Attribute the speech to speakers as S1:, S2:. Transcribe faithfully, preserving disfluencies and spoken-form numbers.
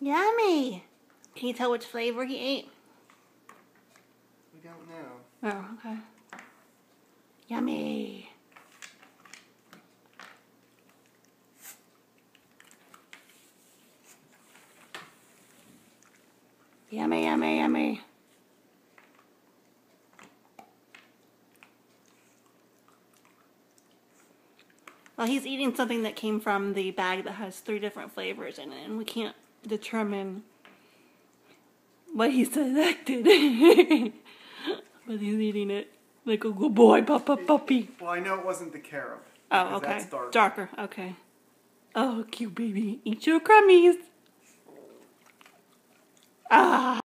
S1: Yummy. Can you tell which flavor he ate?
S2: We don't know.
S1: Oh, okay. Yummy. Yummy, yummy, yummy. Well, he's eating something that came from the bag that has three different flavors in it, and we can't determine what he selected. But he's eating it like a good boy, papa puppy.
S2: Well, I know it wasn't the carob.
S1: Oh, okay.
S2: That's dark.
S1: Darker, okay. Oh, cute baby. Eat your crummies. Ah.